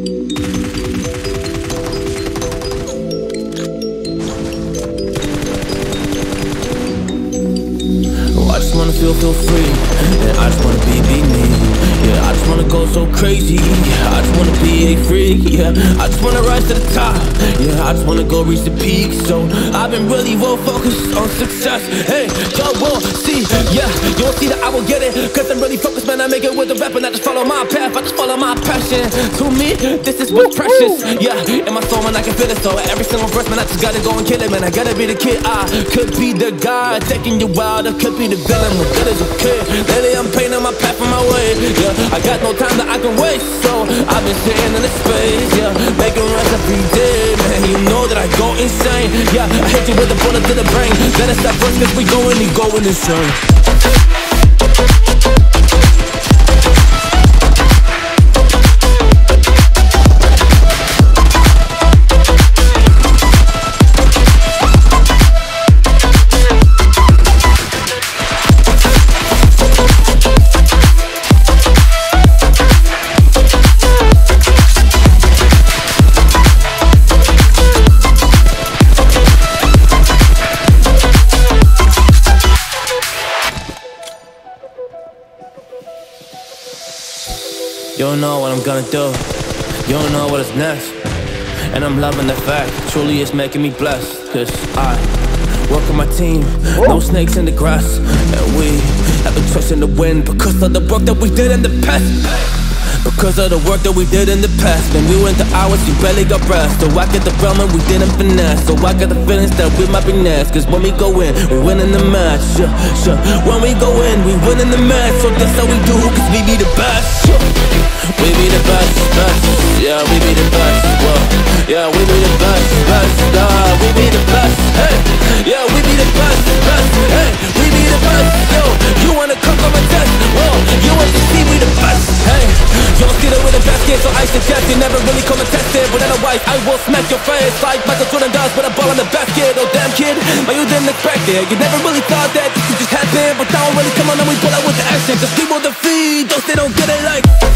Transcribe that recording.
I just wanna feel free, and I just wanna be me. Yeah, I just wanna go so crazy. I just wanna be a freak. Yeah, I just wanna rise to the top. Yeah, I just wanna go reach the peak. So I've been really focused on success. Hey, y'all will see. Yeah, you won't see that I will get it, cause I'm really focused, man. I make it with the rap and I just follow my path. I just follow my passion. To me, this is what's precious. Yeah, in my soul, man, I can feel it. So every single verse, man, I just gotta go and kill it, man. I gotta be the kid. I could be the guy taking you wild. I could be the villain, but good as a kid. Lately I'm painting my path on my way. Yeah, I got no time that I can waste, so I've been sitting in this space. Yeah, making runs every day, man. You know that I go insane. Yeah, I hit you with a bullet to the brain. Let us stop first, cause we going insane. You don't know what I'm gonna do. You don't know what is next. And I'm loving the fact, truly it's making me blessed. Cause I work on my team, no snakes in the grass. And we have been trusting the wind because of the work that we did in the past. Because of the work that we did in the past. When we went to hours, you barely got rest. So I get the realm and we didn't finesse. So I got the feelings that we might be next. Cause when we go in, we win in the match. When we go in, we win in the match. So that's how we do, cause we be the best. We be the best, best. Yeah, we be the best. Whoa. Yeah, we be the best, best. We be the best. Hey, yeah, we be the best, best. Hey, we be the best. Yo, you wanna come on a test? Whoa, you want to see we the best? Hey, you don't see that we're the best kid, so I suggest you never really come and test it. But otherwise, I will smack your face like Michael Jordan does with a ball in the basket. Oh damn kid, but you didn't expect it. You never really thought that this could just happen. But now really come on and we pull out with the action. Cause people defeat those they don't get it like.